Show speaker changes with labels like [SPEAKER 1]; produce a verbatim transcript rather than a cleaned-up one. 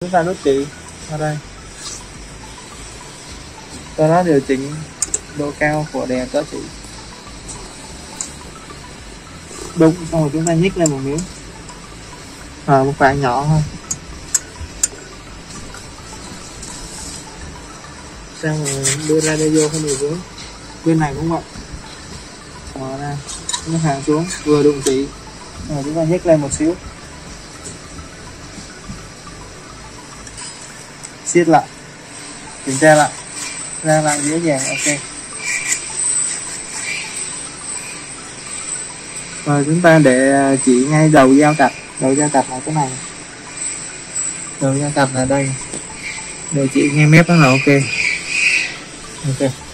[SPEAKER 1] Chúng ta nút chỉ ở đây, sau đó điều chỉnh độ cao của đèn có chỉ. Đúng, xong rồi chúng ta nhích lên một miếng, à, một khoảng nhỏ thôi, xong rồi đưa ra đây vô không bị vướng. Bên này cũng vậy, mở ra nó hàng xuống vừa đụng chỉ, rồi chúng ta nhích lên một xíu, siết lại, kiểm tra lại, ra lại dễ dàng. Ok, rồi chúng ta để chỉ ngay đầu dao cặp. Đầu dao cặp là cái này, đầu dao cặp là đây, để chỉ ngay mép đó là ok. Ok.